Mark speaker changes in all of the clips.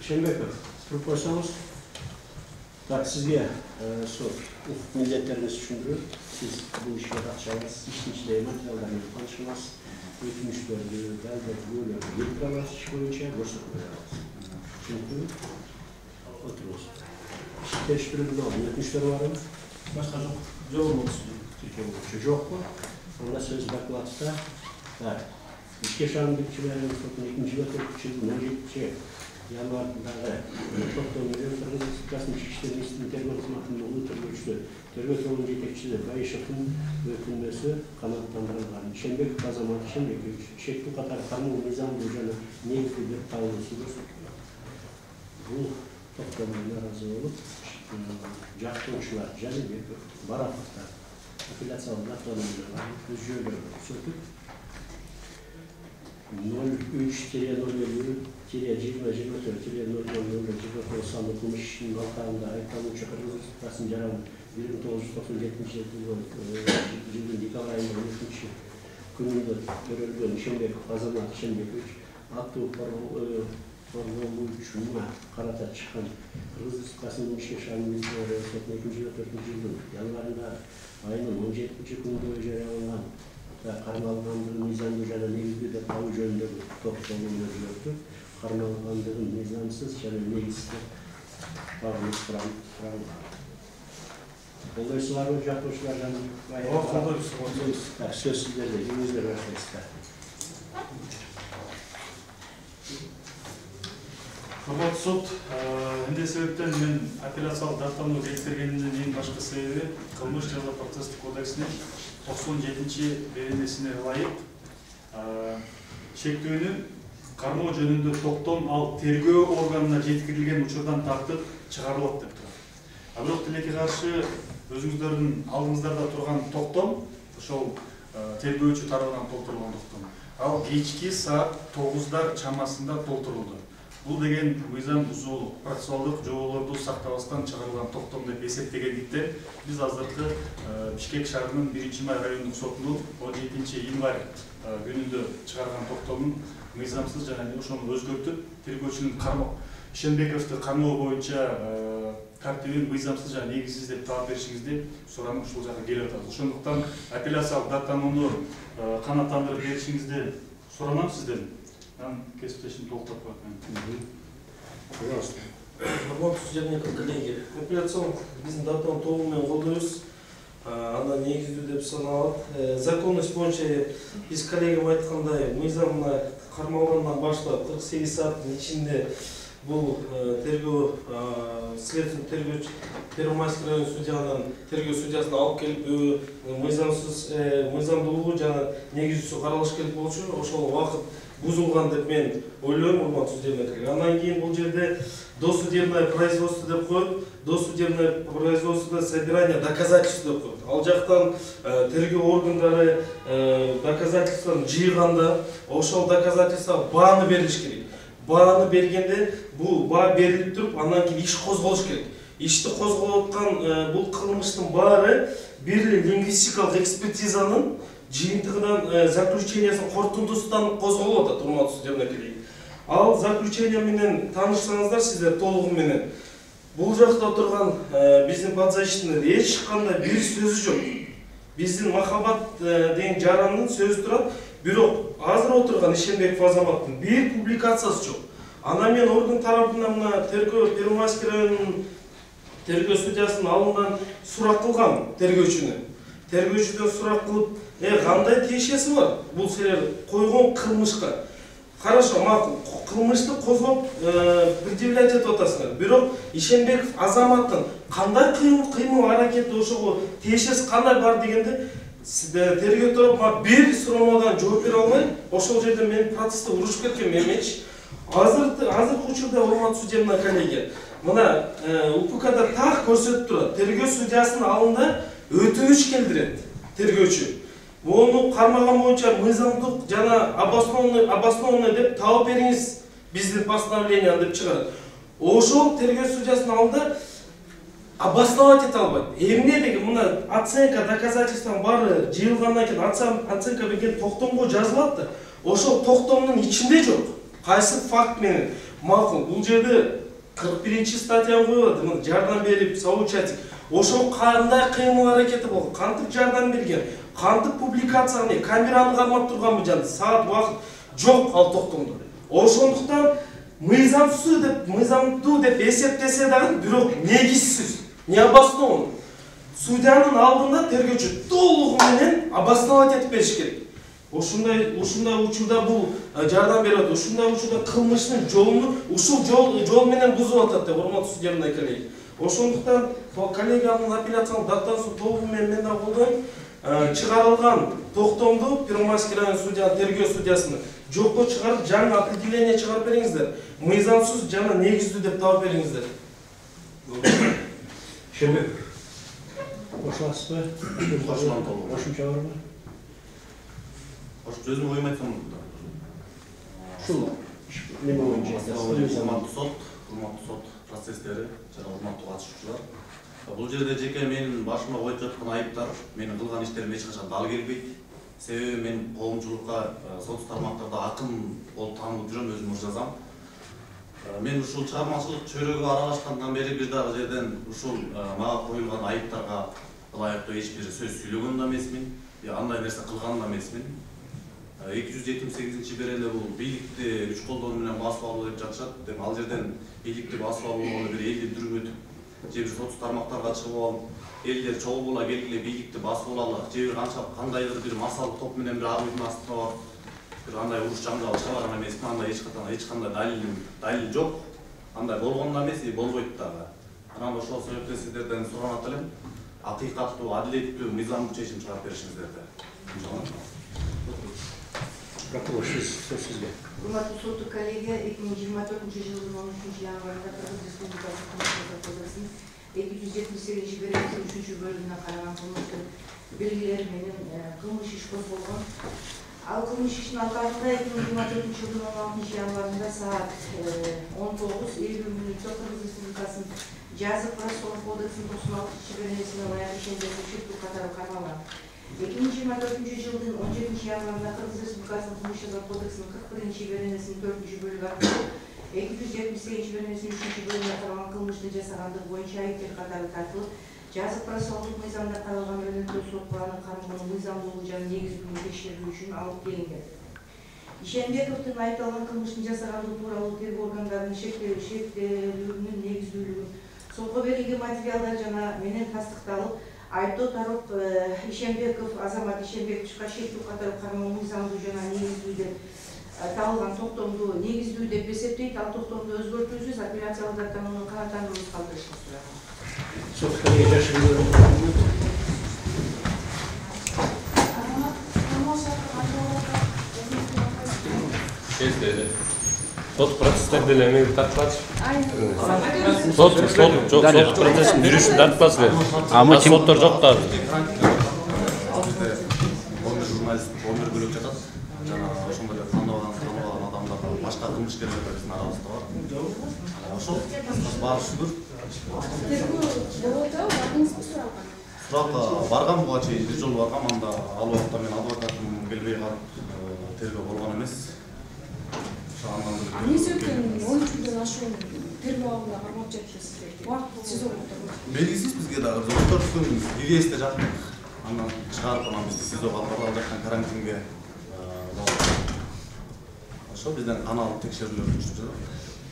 Speaker 1: Шенбеков, тұрып қойсаңыз, так, сізге сол міндеттеріңіз түсіндіріп, сіз бұл ішке қатысаңыз, ішіншіде материалдармен танышыңыз, өтініштерді, дәлдерді, елді аласыз іш бойынша көрсетіп аласыз. Түсінікті? Отырыңыз. Тексттірілген алдын өтініштер бар ма?
Speaker 2: Başka yok. Yok olsun.
Speaker 1: Жоқ па? Онда сөз докладта. Так. İşte şanlıkçıların sokun 2. ve 17. yanvarдағы тоқтаумен Қырғыз Республикасының ішкі істер министрлігінің тергеу қызметінің ұлы тергеушісі, тергеу тобының жетекшісі Байышевтың өтінмесі қанағаттандырылған. Шенбеков Азамат Шенбекович шекті қатар қанун низамы және негізгі деп қаулысы көрсетті. Бұл тоқтаумен наразы болып, жақтаушылар Жәнібеков, Барақовтар апелляциялық даттамаларға өз жүйелерін көрсетіп 03-0-20-24-00-24 санды қылмыс ішінің алқағында айыпталушы Қырғыз Республикасының жарағын 1997 жылдың декабрь айының 3 күнінде төрелген Шенбеков Азамат Шенбекович атты қорғалушыға қарата шыққан Қырғыз Республикасының ішкі шағын сотының 2004 жылдың январында айының 17 күнінде жарияланған қармалғандығын низамды және негізгі деп тау жөніндегі тоқталуын өзгертіп, қармалғандығын низамсыз және негізсіз бағынып сұранған. Қолдайсыздар ма жақтаушылар және қолдайсыздар. Сөз сіздерде, еңіздер рахметсіздер.
Speaker 2: Құрметті сот, ендей себептен мен апелляциялық даттаманы келтіргенімнің ең башқы себебі қылмыс жаза процестік кодексінің 97-ші беренесіне лайық шектеуінің қармау жөнінде тоқтом ал тергөө органына жеткізілген учурдан тартып шығарылып деп тұрады. Бирок тилекке каршы өзүңүздөрдүн алдыңыздарда турган токтом ошол тергөөчү тарабынан толтурулган токтом. Ал кечки саат 9-дар чамасында толтурулду. Бул деген мыйзам бузуулук, процессуалдык жоболорду сактабастан чыгарылган токтом деп эсептегендиктен биз азыркы Бишкек шаарынын 1-май райондук сотунун 17 январь күнүндө чыгарган токтомун мыйзамсыз жана ошону өзгөртүп, тергөөчүнүн Шенбековду кармоо боюнча тартибин мыйзамсыз жана негизсиз деп таап беришиңизди суранып ушул жакка келип атабыз. Ошондуктан апелляциялык даттаманы канааттандырып беришиңизди суранам сизден. Ben kesipleşini толтап koyayım.
Speaker 1: Пожалуйста.
Speaker 3: Құрметті судебный коллеги, апелляцион біздің даттаны толығымен қолдаймыз. Ана негізді деп саналады. Законность бойынша біз коллегам айтқандай мыйзамына қармалғаннан баштап 48 сағаттың ішінде бұл тергөө следствен тергөөчү Первомайский район судьянын тергөө судьясын алып келип мыйзамдуулугу жана негизисү каралыш керек болчу. Ошол убакыт бузулган деп мен ойлойм, урматтуу судебный коллега. Андан кийин бул жерде досудебное производство деп коет, досудебное производство собирание доказательств деп коет. Ал жактан тергөө органдары доказательстваны жыйганда ошол доказательства бааны берилиш керек. Бааны бергенде бул баа берилип туруп, андан кийин иш козголуш керек. Ишти козголуп аткан бул кылмыштын баары бир лингвистикалык экспертизанын жыйынтыгынан заключениясын корутундусунан козголуп атат, урматтуу судебный коллеги. Ал заключение менен таанышсаңыздар сиздер толугу менен. Бул жакта турган биздин подзащитныйдын эч кандай бир сөзү жок. Биздин махабат деген жарандын сөзү турат, бирок азыр отурган Шенбеков Азаматтын бир публикациясы жок. Ана мен орган тарабынан мына тергөө Первомайский районунун тергөө судьясынын алдынан сурак кылган тергөөчүнө. Тергөөчүдөн сурак кылып, кандай тиешеси бар? Бул силер койгон кылмышка. Хорошо, макул. Кылмышты козгоп предъявлять этип атасыңар. Бирок Шенбеков Азаматтын кандай кыймыл аракети ошого тиешеси кандай бар дегенде тергөө тарап бир суроомдон жооп бере алмай, ошол жерде мен процессте урушуп кеткен эмечи. Азыркы учурда урматтуу судебный коллеги, мына УПКда так көрсөтүп турат. Тергөө судьясынын алдында өтүнүч келдирет тергөөчү. Onu кармаган боюнча мыйзамдык жана обоснованный деп таап бериңиз биздин постановлениени деп чыгарат. Ошол тергөө судьясынын алдында обосновать ете албайт. Эмне деген мына оценка доказательствонун баары жыйылгандан кийин оценка берген токтомго жазылат да, ошол токтомдун ичинде жок. Кайсы факт менен макул бул жерде 41 статьяны коюлат, жардам берип, соучастник. Ошол кандай кыймыл аракети болгон, кантип жардам берген, кантип публикацияны, камераны кармап турганбы жана саат убакыт жок ал токтомдо. Ошондуктан мыйзамдуу деп эсептесе дагы, бирок негизсиз, не обоснованный. Судьянын алдында тергөөчү толугу менен обосновать этип бериш керек. Ушундай учурда бул жардам берип атат, ушундай учурда кылмыштын жолун ушул жол менен бузуп атат деп, урматтуу судья коллеги. Ошондуктан коллегиянын апелляциялык даттануусу толугу менен мен да колдойм. Чыгарылган токтомду Первомайский район судья, тергөө судьясына жокко чыгарып, жаңы определение чыгарып бериңиздер. Мыйзамсыз жана негиздүү деп таап бериңиздер.
Speaker 1: Шембек. Кошуласызбы? Кошумча барбы?
Speaker 4: Өзүм оюм айтсам,
Speaker 1: Ушул неме боюнча
Speaker 4: урматтуу сот процесстери жана урматтуу катышуучулар. Бул жерде жеке менин башыма коюп жаткан айыптар менин кылган иштериме эч качан дал келбейт. Себеби мен коомчулукка сот тармактарда акын болуп таанылып жүрөм, өзүм жазам. Мен ушул чыгармачылык чөйрөгү аралашкандан бери бир дагы жерден ушул мага коюлган айыптарга ылайыктуу эч бир сөз сүйлөгөн да эмесмин, андай нерсе кылган да эмесмин. 278 беренде бул бийликти күч колдоо менен басып алуу деп жатышат. Ал жерден бийликти басып алууга бир элди дүрмөтүп, же бир сот тармактарга чыгып алып, элдер чогуу була келгиле бийликти басып алалы, же бир кандайдыр бир масалдык топ менен бир агымдын астына барып, бир андай уруш жаңгал чыгарган эмесмин. Андай эч кандай далил жок. Андай болгон да эмес, болбойт дагы. Анан ошол себептен сиздерден суранат элем, акыйкаттуу, адилеттүү, мыйзамдуу чечим чыгарып беришиңиздерди.
Speaker 1: Прокурор, söz sizge.
Speaker 5: Урматтуу соттук коллеги, 2024 жылдын 13 январында Кыргыз Республикасы Кылмыш кодексинин 278 беренесинин 3-бөлүгүнө караган кылмыштын белгилери менен кылмыш иш козголгон. Ал кылмыш иштин алкагында 2024 жылдын 16 январында саат 19:50 Кыргыз Республикасынын жазык процессуалдык кодексинин 96 беренесине ылайык ишендирүү шектүү катары кармалган. 2024 жылдын 17 январында Кыргыз Республикасынын кылмыш жаза кодексинин 41 беренесинин 4-бөлүгү аркылуу 278 беренесинин 3-бөлүгүнө каралган кылмышты жасагандык боюнча айыптар катары тартылып, жазык процессуалдык мыйзамда каралган өрнөктүү сот планы кармоонун мыйзамдуулугу жана негиздүүлүгүн текшерүү үчүн алып келинген. Ишенбековдун айыпталган кылмыштын жасагандыгы тууралуу тергөө органдарынын шектелүүлүгүнүн негиздүүлүгүн сотко берилген материалдар жана менен тастыкталып, айыптоо тарап Ишенбеков, Азамат Ишенбековичка шектүү катары кармоо мыйзамдуу жана негиздүү деп табылган токтомду негиздүү деп эсептейт. Ал токтомду өзгөртүүсүз апелляциялык даттанууну канааттандырууну калтырышты сураган.
Speaker 1: Sot kollega yaşıyor.
Speaker 6: Sot proseslerden emeği tartmaz. Sot prosesin yürüyüşünü tartmaz. Ama sotlar çok da.
Speaker 4: Журналист 11 бөлөк жатат. Жана ошондой эле тандалган адамдар башка кылмышкерлер биздин арабызда бар. Ошол баары шүгүр. Суракка барган буга чейин бир жолу баргам, анда ал убакта мен адвокатым келбей калып тергөө болгон эмес.
Speaker 7: Эмнеси өткөн 13 күндөн ашуун тергөө абагында кармап жатыпсыз? Убакыт СИЗОдо отурду.
Speaker 4: Белгисиз бизге дагы 4 күн ИГСте жаттык. Андан чыгарып анан бизди СИЗОго алып барып, ал жактан карантинге ошо бизден каналдык текшерүүлөр жүрүп жатат.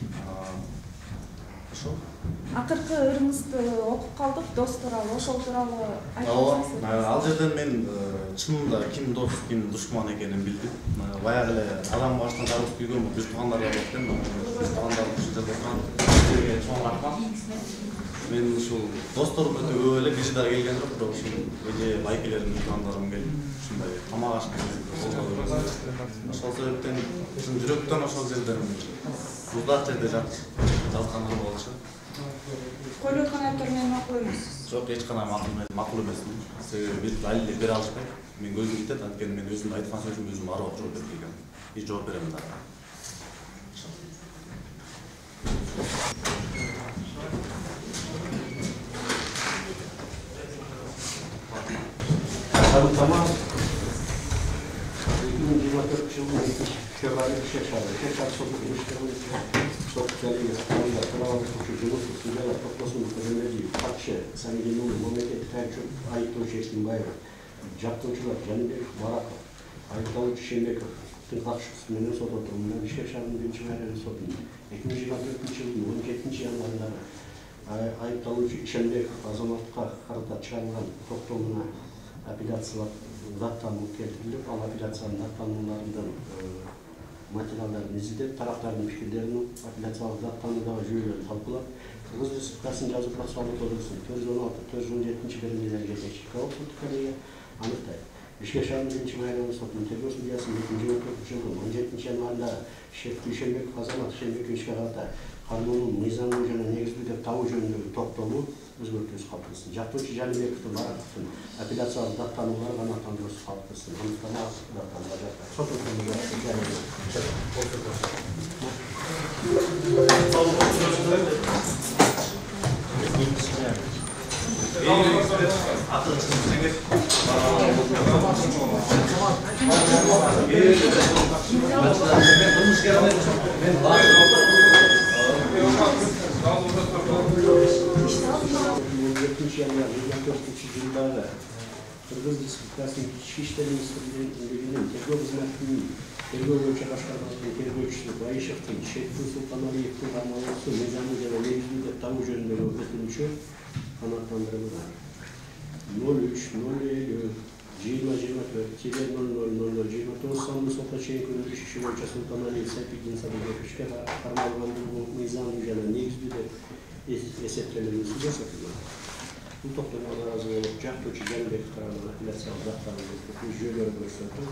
Speaker 4: Ошо.
Speaker 7: Акыркы ырыңызды окуп калдык, дос тууралуу, ошол тууралуу айтсаңыз.
Speaker 4: Ал жерден мен чынында ким дос, ким душман экенин билдим. Баягы эле адам башынан жарып күйгөн бир туугандар бар экен. Бир туугандар ушул жерде турган. Бизге чоң рахмат. Мен ушул досторум өтө көп эле, киши да келген жок, бирок ушул эже байкелерим, туугандарым келип ушундай тамак ашты. Ошол себептен жүрөктөн ошол жерден узак жерде жазгандар болчу.
Speaker 7: Коюлуп аткан айыптар менен макул эмессиз.
Speaker 4: Жок, эч кандай макул эмесмин. Себеби биз далил бере алышпайт. Мен көзүм жетет, анткени мен өзүм айткан сөзүм өзүм арып жооп берип келгем. И жооп берем да.
Speaker 1: Tamam. 2024 yılının 2 fevralı şeşarı. Şeşarı sotu ilişkileri sotu geliyesi. Бакчы, Самидин мамлекеттик айыптоочу Эркинбаев, жактоочулар Жаныбеков, Бараков, айыпталуучу Шембековдун катышуусу менен сот отурумунда Бишкек шаарынын 1-мэрия сотунун 2024-жылдын 17-январындагы айыпталуучу Шембеков азаматка карата чыгарылган токтомуна апелляциялык заттануу келтирилип, ал апелляциянын заттанууларынын материалдарын изилдеп, тараптардын пикирлерин апелляциялык заттануудагы жүйөлөрүн талкуулап, Кыргыз Республикасынын жазуу процессуалдык кодексинин 416-417 беренелерге техникалык соттук коллегия аныктайт. Бишкек шаарынын 1-мэрия сотунун тергөө судьясынын 2014-жылдын 17-январында Шембеков Азамат Шембековичке карата канундун мыйзамдуу жана негиздүү деп табуу жөнүндөгү токтому өзгөртүүсү кабыл кылсын. Жактоочу Жаныбековдун Бараковдун апелляциялык даттануулары канааттандыруусу кабыл кылсын. Анықтама даттануулар жатат. Сот жылдары Кыргыз Республикасынын Ички иштер министрлигинин тергөө кызматынын тергөө боюнча башкармасынын тергөөчүсү Байышевдин Шекпул Султаналиевдин кармалуусу мыйзамдуу жана негиздүү деп табуу жөнүндөгү өтүнүчү канааттандырылды. 03-00-20-24-00-29 санды сотко чейинки өтүш иши боюнча Султаналиев Сайпиддин Садыбековичке кармалгандыгы мыйзамдуу жана негиздүү деп эсептелүүсү жасалды. Бул токтомго ыраазы болуп, жактоочу Жаныбеков тарабынан апелляциялык заттануу жүйөлөрү көрсөтүп,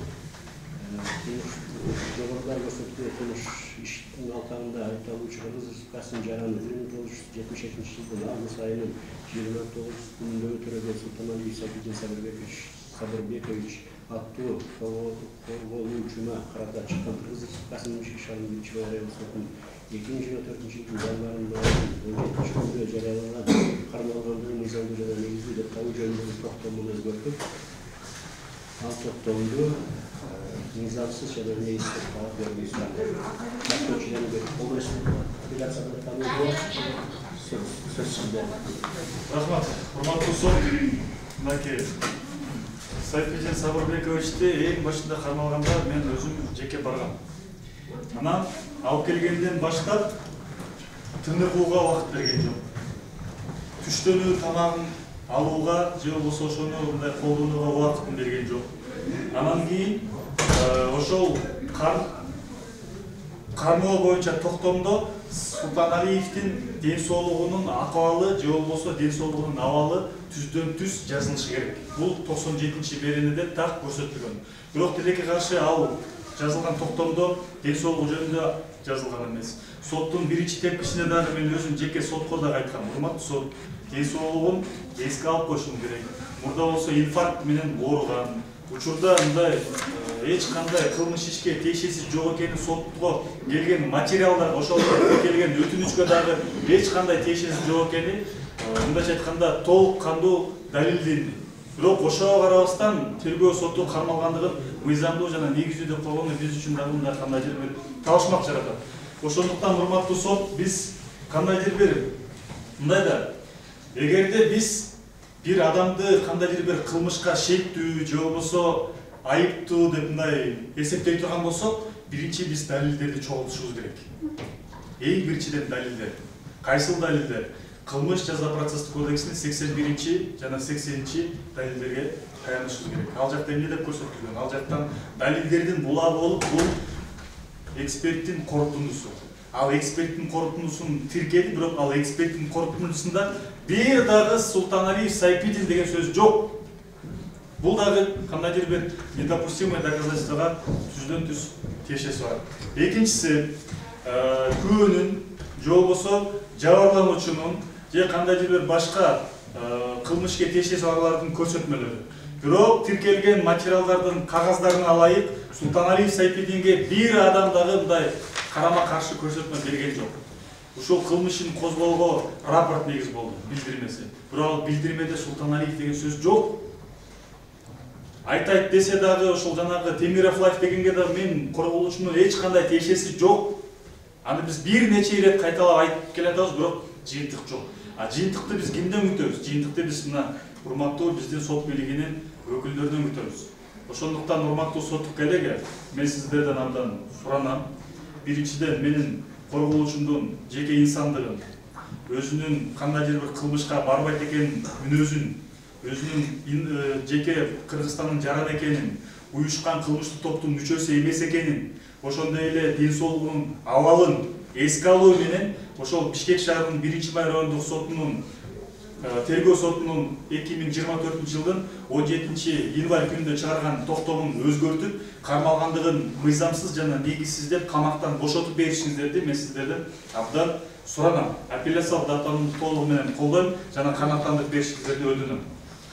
Speaker 1: жогоруда көрсөтүлгөн кылмыш иштин алкагында айыпталуучу Кыргыз Республикасынын жараны 1972-жылдын август айынын 29-күнүндө өтөрөгөн Султаналиев Сайпиддин Садырбекович аттуу корголуучуна карата чыккан Кыргыз Республикасынын Бишкек шаарынын 1-мэрия сотунун 2024-жылдын январында 17-күндө жарыялаган кармалгандыгы мыйзамдуу жана негиздүү деп табуу жөнүндөгү токтомун өзгөртүп, ал токтомду мыйзамсыз жана негизсиз деп таап берүүнү сурады. Жактоочу Жаныбеков кол апелляцияда танылды. Сөз сизде.
Speaker 2: Рахмат. Урматтуу сот, мынакей Сайпиддин Садырбековичти эң башында кармалганда мен өзүм жеке баргам. Анан алып келгенден баштап тыныгууга убакыт берген жок. Түштөнүү тамагын алууга же болбосо ошону мындай колдонууга убакытын берген жок. Анан кийин ошол кармоо боюнча токтомдо Султаналиевдин ден соолугунун акыбалы же болбосо ден соолугунун абалы түздөн түз жазылышы керек. Бул 97-беренеде так көрсөтүлгөн. Бирок тилекке каршы ал жазылган токтомдо ден соолугу жөнүндө жазылган эмес. Соттун биринчи тепкичине дагы мен өзүм жеке сотко дагы айткам. Урматтуу сот, ден соолугун эске алып коюшум керек. Мурда болсо инфаркт менен ооруган. Учурда мындай эч кандай кылмыш ишке тиешеси жок экени сотко келген материалдар, ошол келген өтүнүчкө дагы эч кандай тиешеси жок экени мындайча айтканда толук кандуу далилденди. Бирок ошого карабастан тергөө соту кармалгандыгын мыйзамдуу жана негиздүү деп койгону биз үчүн дагы мындай кандайдыр бир табышмак жаратат. Ошондуктан урматтуу сот, биз кандайдыр бир мындай да, эгерде биз бир адамды кандайдыр бир кылмышка шектүү же болбосо айыптуу деп мындай эсептей турган болсок, биринчи биз далилдерди чогултушубуз керек. Эң биринчиден далилдер. Кайсыл далилдер? Кылмыш жаза процесстик кодексинин 81 жана 80 далилдерге таянышыбыз керек. Ал жакта эмне деп көрсөтүлгөн? Ал жактан далилдердин булабы болуп, бул эксперттин корутундусу. Ал эксперттин корутундусун тиркеди, бирок ал эксперттин корутундусунда бир дагы Султаналиев Сайпиддин деген сөз жок. Бул дагы кандайдыр бир недопустимое доказательствого түздөн түз тиешеси бар. Экинчиси, күбөнүн же болбосо жабырлануучунун же кандайдыр бир башка кылмышка тиешеси барлардын көрсөтмөлөрү. Бирок тиркелген материалдардын кагаздарын алайык, Султаналиев Сайпиддинге бир адам дагы мындай карама каршы көрсөтмө берген жок. Ушул кылмышын козголго рапорт негиз болду, билдирмеси. Бирок ал билдирмеде Султаналиев деген сөз жок. Айтайт десе дагы ошол жанагы Темиров Лайф дегенге дагы мен корголуучумун эч кандай тиешеси жок. Аны биз бир нече ирет кайталап айтып келатабыз, бирок жыйынтык жок. Жыйынтыкты биз кимден күтөбүз? Жыйынтыкты биз мына урматтуу биздин сот бийлигинин өкүлдөрүнөн күтөбүз. Ошондуктан урматтуу соттук коллега, мен сиздерден абдан суранам. Биринчиден менин корголушумдун жеке инсандыгын, өзүнүн кандайдыр бир кылмышка барбайт экенин мүнөзүн, өзүнүн жеке Кыргызстандын жаран экенин, уюшкан кылмыштык топтун мүчөсү эмес экенин, ошондой эле ден соолугунун абалын эске алуу менен ошол Бишкек шаарынын 1-май райондук сотунун тергөө сотунун 2024 жылдын 17 январь күнүндө чыгарган токтомун өзгөртүп, кармалгандыгын мыйзамсыз жана негизсиз деп камактан бошотуп беришиңиздерди мен сиздерден абдан суранам. Апелляциялык датаны толугу менен колдойм жана канааттандырып беришиңиздерди өтүнөм.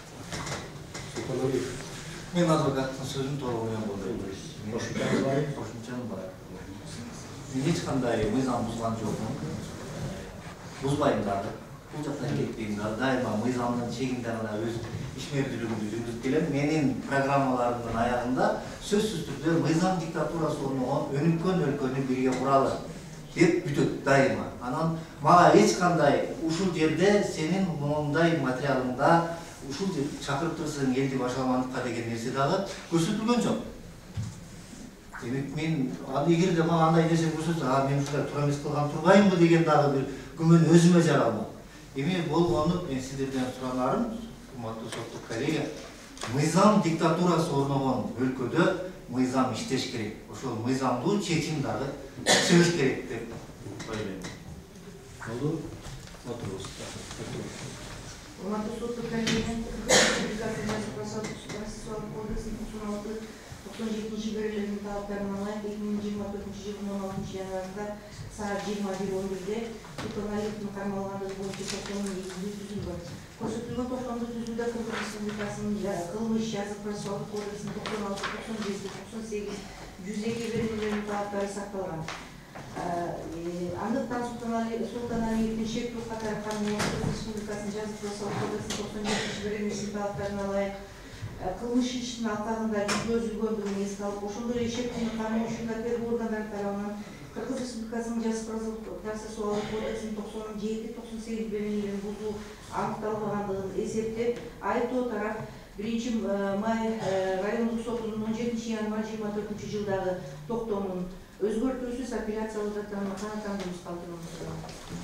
Speaker 8: Мен адвокаттын сөзүн толугу менен колдойм. Кошумчам бар. Мен эч кандай мыйзам бузган жокмун. Бузбайм дагы. Бул жактан кетпейм дагы. Дайыма мыйзамдын чегинде гана өз ишмердүүлүгүмдү жүргүзүп келем. Менин программаларымдын аягында сөзсүз түрдө мыйзам диктатурасы орногон өнүккөн өлкөнү бирге куралы деп бүтөт дайыма. Анан мага эч кандай ушул жерде сенин мондай материалыңда ушул чакырып турсаң элди башаламандыкка деген нерсе дагы көрсөтүлгөн жок. Демек мен эгерде мага андай нерсе көрсөтсө, мен ушундай туура эмес кылган турбаймбы деген дагы бир күмөн өзүмө жаралмак. Эми болгону мен сиздерден суранарым, урматтуу соттук коллега, мыйзам диктатурасы орногон өлкөдө мыйзам иштеш керек. Ошол мыйзамдуу чечим дагы чыгыш керек деп ойлойм.
Speaker 1: Болду. Отурубуз.
Speaker 5: Урматтуу соттук коллега, процессуалдык кодекстин 97 берилеринин талаптарына ылайык 2024 жылдын 16 январында саат 21:11-де Султаналиевдин кармалгандыгы боюнча токтомдун негизинде түзүлгөн. Көрсөтүлгөн токтомду түзүүдө Кыргыз Республикасынын кылмыш жазык процессуалдык кодексинин 96, 97, 98, 102 берилеринин талаптары сакталган. Андыктан Султаналиевдин шектүү катары кармалган Кыргыз Республикасынын жазык процессуалдык кодексинин 97 берилеринин талаптарына ылайык кылмыш иштин акагында жүргүзүлгөндүгүн эске алып, ошондой эле шектүүнү кармоочунда тергөө органдары тарабынан Кыргыз Республикасынын жазык процессуалдык кодексинин 97, 98 берилерин бузуу аныкталбагандыгын эсептеп, айыптоо тарап 1-май райондук сотунун 17 январь 24 жылдагы токтомун өзгөртүүсүз апелляциялык датаны канааттандырууну калтырылган.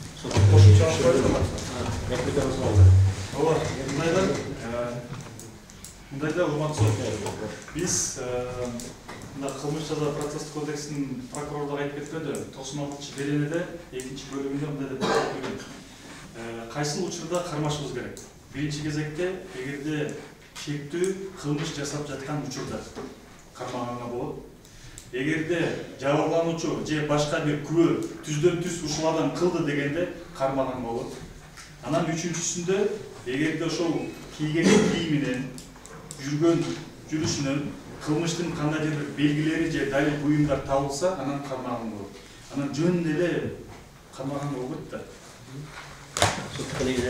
Speaker 2: Мындайда урматтуу сот, биз мына кылмыш жаза процесстик кодексинин прокурорлук айтып кеткендө 96 беренеде 2-бөлүмүндө мындай деп көрсөтүлгөн. Кайсыл учурда кармашыбыз керек? Биринчи кезекте эгерде шектүү кылмыш жасап жаткан учурда кармаганга болот. Эгерде жабырлануучу же башка бир күбө түздөн түз ушул адам кылды дегенде кармаган болот. Анан үчүнчүсүндө эгерде ошол кийген кийиминен жүргөн жүрүшүнөн кылмыштын кандайдыр бир белгилери же далил буюмдар табылса, анан кармаган болот. Анан жөн эле кармаган болбойт да.
Speaker 1: Соттук коллега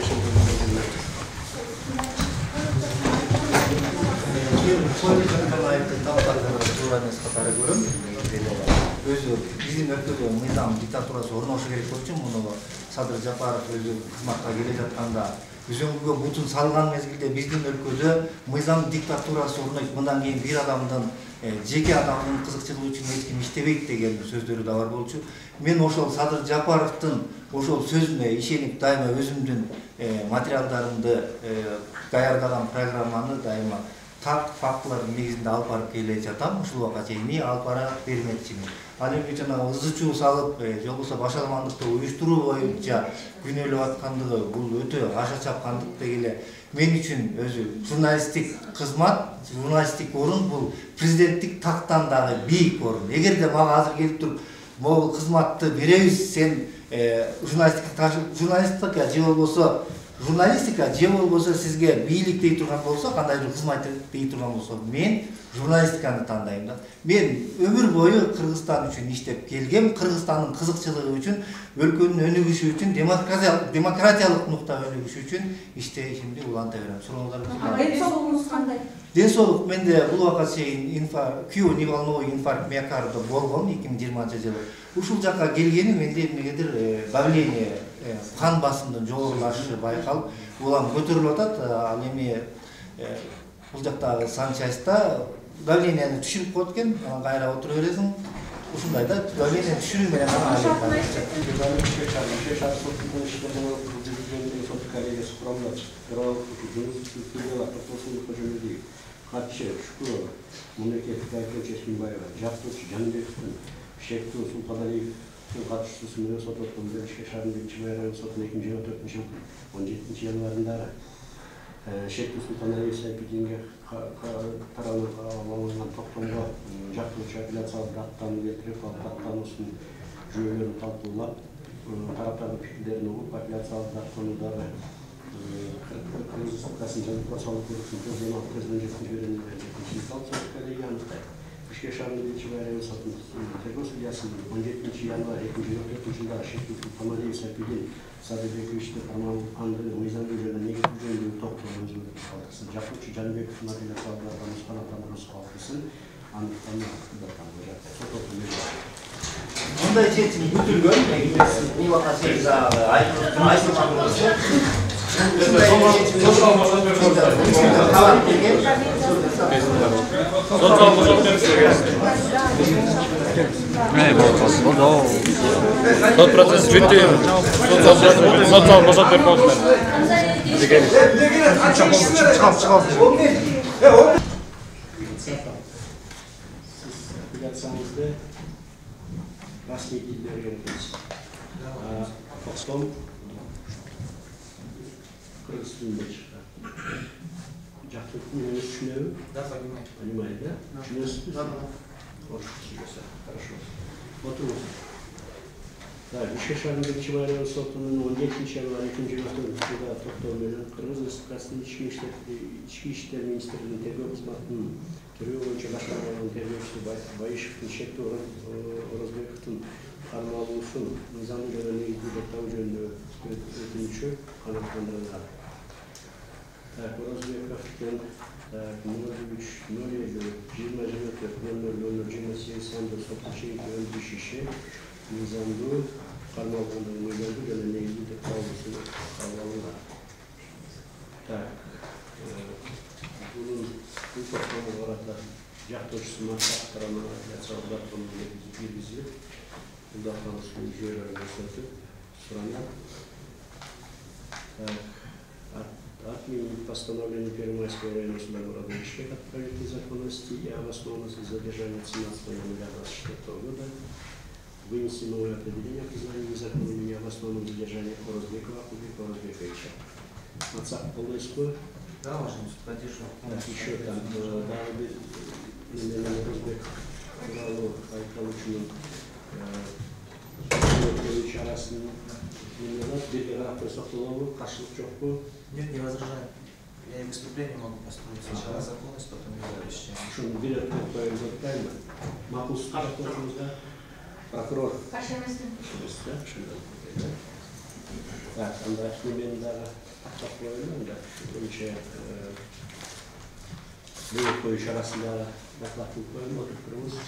Speaker 8: өзү биздин өлкөдө мыйзам диктатурасы орношо керек болчу. Муну Садыр Жапаров өзү кызматка келе жатканда өзүңгө бутун салган мезгилде биздин өлкөдө мыйзам диктатурасы орнойт. Мындан кийин бир адамдын жеке адамдын кызыкчылыгы үчүн эч ким иштебейт деген сөздөрү да бар болчу. Мен ошол Садыр Жапаровдун ошол сөзүнө ишенип дайыма өзүмдүн материалдарымды даярдаган программаны дайыма фактылардын негизинде алып барып келе жатам. Ушул убакка чейин алып бара бермекчимин. Ал эми жанагы ызы-чуу салып, же болбосо башаламандыкты уюштуруу боюнча күнөөлөп аткандыгы бул өтө аша чапкандык дегеле. Мен үчүн өзү журналисттик кызмат, журналисттик орун бул президенттик тактан дагы бийик орун. Эгерде мага азыр келип туруп, могул кызматты беребиз, сен журналистика же болбосо сизге бийлик дей турган болсо, кандайдыр кызмат дей турган болсо, мен журналистиканы тандайм да. Мен өмүр бою Кыргызстан үчүн иштеп келгем, Кыргызстандын кызыкчылыгы үчүн, өлкөнүн өнүгүшү үчүн, демократиялык нукта өнүгүшү үчүн иштешимди уланта берем. Сурооңуздарга
Speaker 7: Ден соолугуңуз кандай?
Speaker 8: ден соолук менде бул убакка чейин күйөө-неволновый инфаркт миокарда болгон 2020-жылы. Ушул жакка келгени менде эмнегедир давление, кан басымдын жогорулашы байкалып, улам көтөрүлүп атат. Ал эми бул жактагы санчаста давлениени түшүрүп коет экен, кайра отура бересиң. Ушундай да давлениени түшүрүү менен
Speaker 1: Хатшы Шүкүрова, мемлекеттик айыптаушы Эшкимбаева, жактоочу Жанбековдун, Шектүү Султаналиевдин катышуусу менен сот өткөн Бишкек шаарынын 1-район сотунун 2024-жылы 17 январында Шектүү Султаналиев Сайпидинге таралган токтомго жактоочу апелляциялык аттануу келтирип, аттануусунун жүйөлөрүн талкуулап, тараптардын пикирлерин угуп, апелляциялык аттануудагы Кыргыз Республикасынын процессуалдык кодексинин 417 коллегия аныктайт. Бишкек шаарынын 1-район сотунун тергөө судьясынын 17 январь 2024 жылдары Шектүү Султаналиев Сайпидин Садырбековичти Арманды мыйзамдуу жана негизги жөнүндө токтоолуу калтырсын. Жактоочу Жанбековдун апелляциялык аттануусу калтырсын.
Speaker 8: мындай чечим күтүлгөн. Бул убакка чейин
Speaker 6: Сот процесс бүттү. Сот бошот бермөңүздөр.
Speaker 1: Апелляциямызды расмий тилде беребиз. Токтом кыргыз тилинде чыкты. Жактоочу мени түшүнөбү? Да, понимаю. Понимаете, да? Түшүнөсүзбү? Да. Хорошо. Отуруңуз. Да, Бишкек шаарынын 1-район сотунун 17 январь 2024 жылда токтоо менен Кыргыз Республикасынын ички иштер министрлигинин тергөө кызматынын тергөө боюнча башкармалыгынын тергөөчүсү Байышевдин Шектүү Орозбековдун кармалуусун мыйзамдуу жана негизги деп табуу жөнүндө өтүнүчү канааттандырылган. Орозбековдун 0,3-0,20-00-28 сандуу сотко чейинки өндүрүш иши мыйзамдуу кармалгандыгы мыйзамдуу жана негизги деп табуусу кабыл алынган. Бул токтомго карата жактоочусу Мақсат тарабынан апелляциялык аттануу киргизилип, бул аттануусунун жүйөлөрүн көрсөтүп суранат. Отменить постановление Первомайского районного суда города Бишкек от проверки законности и обоснованности задержания 17 января 2024 года. Вынести новое определение о признании незаконным и необоснованным задержания Орозбекова Орозбековича. Отца Полойского.
Speaker 8: Да, можно поддерживать.
Speaker 1: Еще там, да, Орозбеков, Уралу, Айкалучину, Орозбекович арасында бирге карап койсок болобу, каршылык жокпу?
Speaker 8: Нет, не возражаю. Я и выступление могу построить. Сначала законность, потом решение.
Speaker 1: Ушуну бир өткөн коюңуз атпайбы? Макулсуз карап да? Прокурор.
Speaker 5: Каршы эмесмин.
Speaker 1: Так, анда мен дагы тактап коелу, анда боюнча бул коюш арасындагы доклад кылып коелу, отуруп турабыз.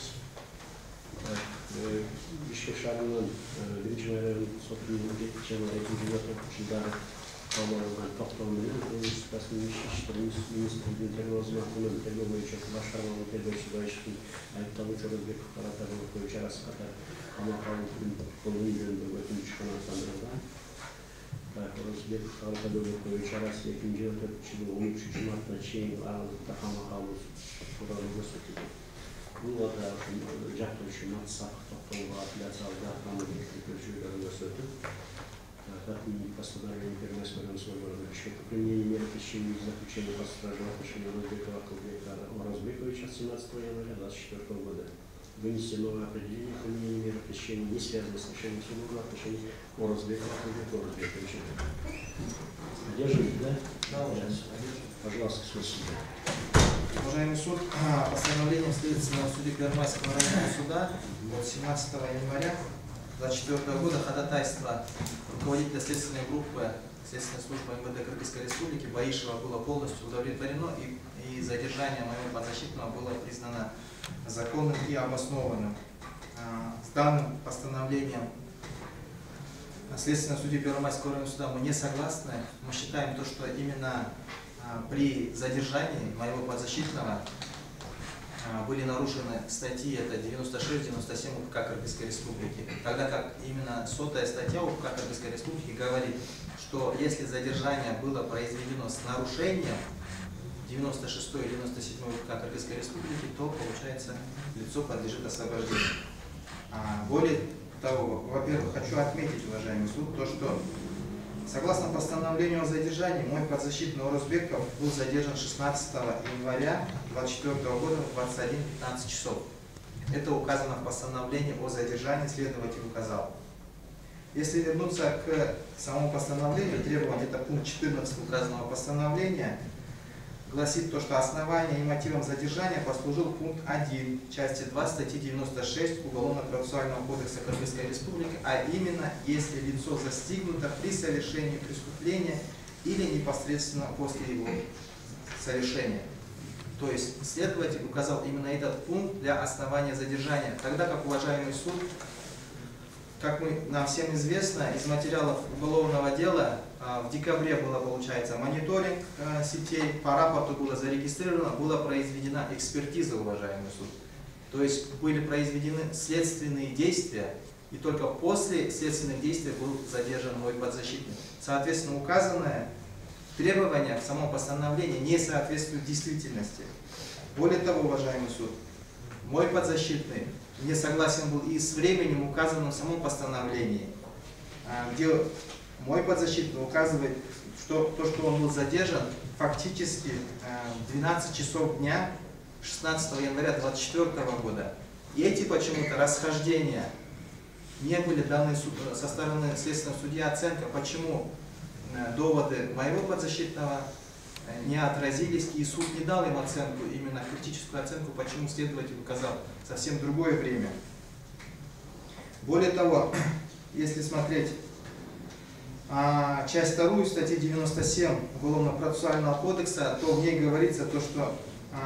Speaker 1: Бишкек шаарынын 1-район сотунун 7-2024 жылдары кабыл алынган токтоо менен Кыргыз Республикасынын ички иштер министрлигинин тергөө кызматынын тергөө боюнча башкармалык тергөөчүсү Байышевдин айыпталуучу Орозбеков карата коюш арасы катары камакка алуу жөнүндө өтүнүч канааттандырылган. Орозбеков карата коюш арасы 2024 жылы 13 мартына чейин аралыкта камакка алуу тууралуу көрсөтүлгөн. Бул да жактоочу Мақсат токтомго апелляциялык аттануу жүйөлөрүн көрсөтүп, отменить постановление Первомайского районного суда города Бишкек о применении мер пресечения и заключения под стражу в отношении Орозбекова Орозбековича 17 января 2024 года. Вынести новое определение о применении меры пресечения, не связанное с решением суда в отношении Орозбекова Орозбековича. Поддерживаете, да? Да, пожалуйста, спасибо.
Speaker 9: Уважаемый суд, постановлением Следственного судьи Первомайского районного суда от 17 января 2024 года ходатайство руководителя следственной группы Следственной службы МВД Кыргызской Республики Баишева было полностью удовлетворено, и задержание моего подзащитного было признано законным и обоснованным. С данным постановлением Следственного судьи Первомайского районного суда мы не согласны. Мы считаем то, что именно при задержании моего подзащитного были нарушены статьи, это 96-97 УК Кыргызской Республики, тогда как именно 100-я статья УК Кыргызской Республики говорит, что если задержание было произведено с нарушением 96-97 УК Кыргызской Республики, то, получается, лицо подлежит освобождению. Более того, во-первых, хочу отметить, уважаемый суд, то, что согласно постановлению о задержании, мой подзащитный Орозбеков был задержан 16 января 2024 года в 21:15 часов. Это указано в постановлении о задержании, следователь указал. Если вернуться к самому постановлению, требование, это пункт 14 указанного постановления, гласит то, что основанием и мотивом задержания послужил пункт 1 части 2 статьи 96 Уголовно-процессуального кодекса Кыргызской Республики, а именно, если лицо застигнуто при совершении преступления или непосредственно после его совершения. То есть следователь указал именно этот пункт для основания задержания, тогда как, уважаемый суд, как нам всем известно, из материалов уголовного дела в декабре было, получается, мониторинг сетей, по рапорту было зарегистрировано, была произведена экспертиза, уважаемый суд. То есть были произведены следственные действия, и только после следственных действий был задержан мой подзащитный. Соответственно, указанное требование в самом постановлении не соответствует действительности. Более того, уважаемый суд, мой подзащитный не согласен был и с временем, указанным в самом постановлении, где мой подзащитный указывает, что то, что он был задержан, фактически в 12 часов дня 16 января 2024 года. И эти почему-то расхождения не были даны со стороны следственного судьи оценка, почему доводы моего подзащитного не отразились, и суд не дал им оценку, именно критическую оценку, почему следователь указал совсем другое время. Более того, если смотреть часть 2 статьи 97 Уголовно-процессуального кодекса, то в ней говорится то, что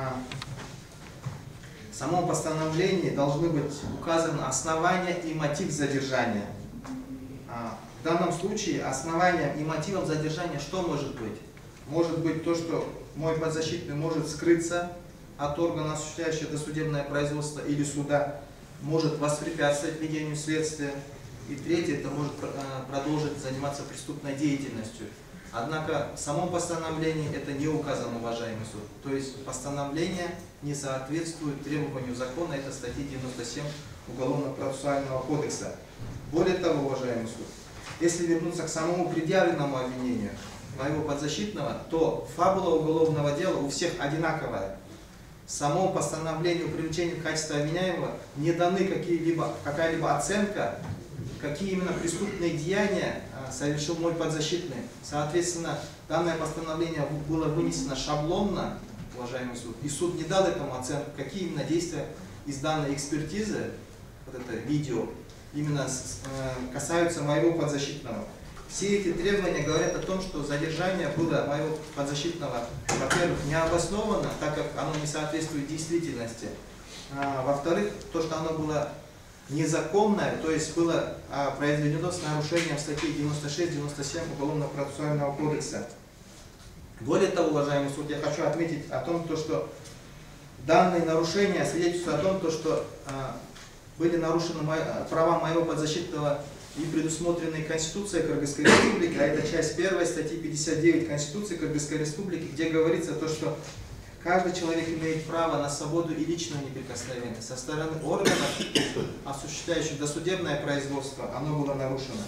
Speaker 9: в самом постановлении должны быть указаны основания и мотив задержания. В данном случае основанием и мотивом задержания что может быть? Может быть то, что мой подзащитный может скрыться от органа, осуществляющего досудебное производство или суда, может воспрепятствовать ведению следствия. И третье, это может продолжить заниматься преступной деятельностью. Однако в самом постановлении это не указано, уважаемый суд. То есть постановление не соответствует требованию закона, это статьи 97 Уголовно-процессуального кодекса. Более того, уважаемый суд, если вернуться к самому предъявленному обвинению моего подзащитного, то фабула уголовного дела у всех одинаковая. Самому постановлению привлечения в качестве обвиняемого не даны какая-либо оценка, какие именно преступные деяния совершил мой подзащитный. Соответственно, данное постановление было вынесено шаблонно, уважаемый суд, и суд не дал этому оценку, какие именно действия из данной экспертизы, вот это видео, именно касаются моего подзащитного. Все эти требования говорят о том, что задержание было моего подзащитного, во-первых, необоснованно, так как оно не соответствует действительности. Во-вторых, то, что оно было незаконное, то есть было произведено с нарушением статей 96-97 Уголовно-процессуального кодекса. Более того, уважаемый суд, я хочу отметить о том, что данные нарушения свидетельствуют о том, что были нарушены права моего подзащитного и предусмотренной Конституцией Кыргызской Республики, а это часть 1 статьи 59 Конституции Кыргызской Республики, где говорится то, что каждый человек имеет право на свободу и личную неприкосновенность. Со стороны органов, осуществляющих досудебное производство, оно было нарушено.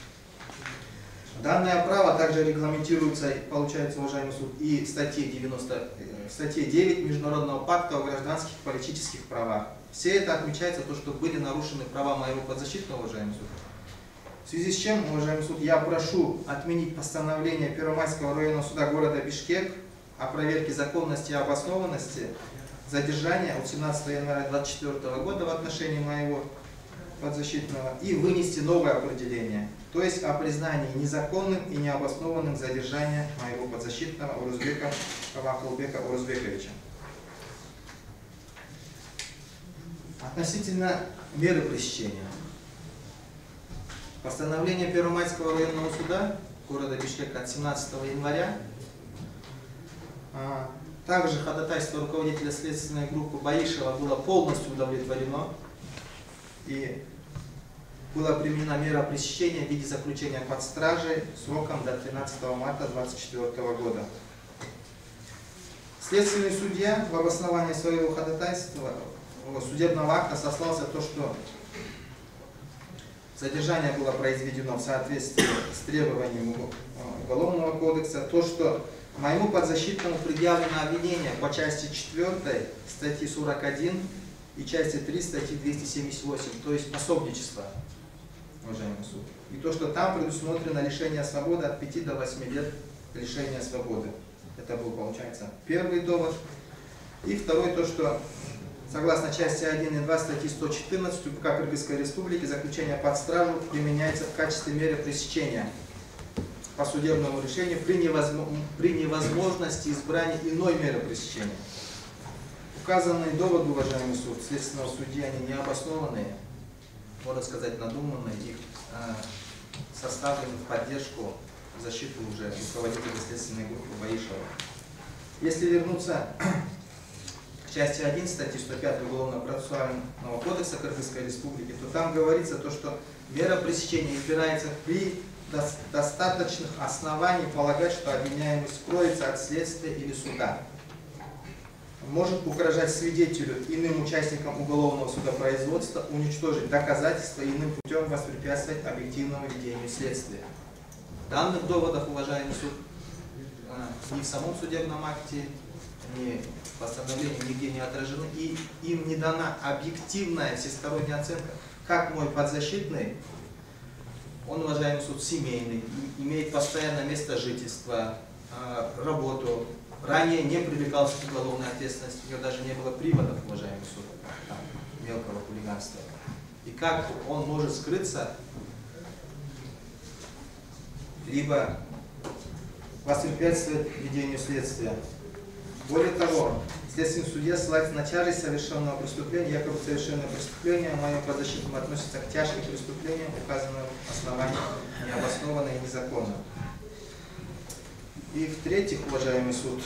Speaker 9: Данное право также регламентируется, получается, уважаемый суд, и в статье 9 Международного пакта о гражданских и политических правах. Все это отмечается, то, что были нарушены права моего подзащитного, уважаемый суд. В связи с чем, уважаемый суд, я прошу отменить постановление Первомайского районного суда города Бишкек о проверке законности и обоснованности задержания от 17 января 2024 года в отношении моего подзащитного и вынести новое определение, то есть о признании незаконным и необоснованным задержания моего подзащитного Орузбека Кавакылбека Орузбековича. Относительно меры пресечения. Постановление Первомайского районного суда города Бишкек от 17 января, также ходатайство руководителя следственной группы Баишева было полностью удовлетворено и была применена мера пресечения в виде заключения под стражей сроком до 13 марта 2024 года. Следственный судья в обосновании своего ходатайства судебного акта сослался на то, что задержание было произведено в соответствии с требованиями Уголовного кодекса, то, что моему подзащитному предъявлено обвинение по части 4 статьи 41 и части 3 статьи 278, то есть пособничество, уважаемый суд. И то, что там предусмотрено лишение свободы от 5 до 8 лет лишения свободы. Это был, получается, первый довод. И второй, то, что согласно части 1 и 2 статьи 114 УПК Кыргызской Республики заключение под стражу применяется в качестве меры пресечения по судебному решению при невозможности избрания иной меры пресечения. Указанные доводы, уважаемый суд, следственного судьи, они необоснованные, можно сказать, надуманные и составлены в поддержку защиты уже руководителя следственной группы Баишева. Если вернуться к части 1 статьи 105 Уголовно-процессуального кодекса Кыргызской Республики, то там говорится то, что мера пресечения избирается при достаточных оснований полагать, что обвиняемый скроется от следствия или суда. Может угрожать свидетелю, иным участникам уголовного судопроизводства, уничтожить доказательства и иным путем воспрепятствовать объективному ведению следствия. Данных доводов, уважаемый суд, ни в самом судебном акте, ни в постановлении нигде не отражены, и им не дана объективная всесторонняя оценка, как мой подзащитный, он, уважаемый суд, семейный, имеет постоянное место жительства, работу, ранее не привлекался к уголовной ответственности, у него даже не было приводов, уважаемый суд, мелкого хулиганства. И как он может скрыться, либо воспрепятствовать ведению следствия. Более того, следственный судья ссылается на тяжесть совершенного преступления, якобы совершенное преступление, моим подзащитным относится к тяжким преступлениям, указанным основанием необоснованно и незаконно. И в-третьих, уважаемый суд,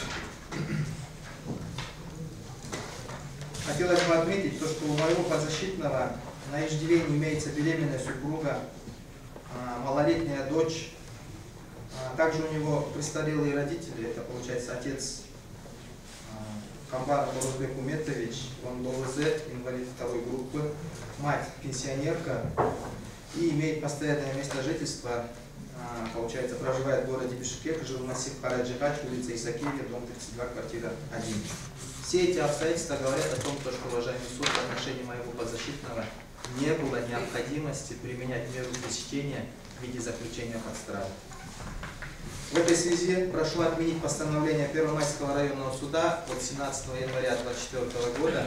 Speaker 9: хотелось бы отметить то, что у моего подзащитного на иждивении имеется беременная супруга, малолетняя дочь, также у него престарелые родители, это получается отец Камбаров Орузбек Уметович, он ЛЗ, инвалид 2 группы, мать пенсионерка и имеет постоянное место жительства, получается, проживает в городе Бишкек, жилмассив Хараджихач, улица Исакиева, дом 32, квартира 1. Все эти обстоятельства говорят о том, что, уважаемый суд, в отношении моего подзащитного не было необходимости применять меру пресечения в виде заключения под стражу. В этой связи прошу отменить постановление Первомайского районного суда от 17 января 2024 года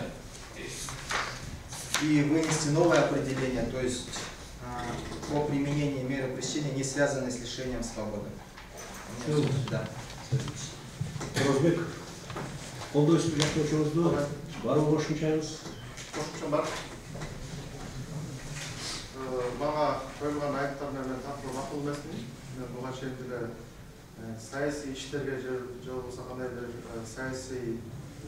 Speaker 9: и вынести новое определение, то есть о применении меры пресечения, не связанной с лишением свободы. Да.
Speaker 1: Орузбек, қолдау істеп жатқан бару қосымшаңыз?
Speaker 10: Қосымша бар. Баға қойылған айыптармен мен тартылып мақұл емеспін. Мен бұған шейін саяси іштерге болса қандай бір саяси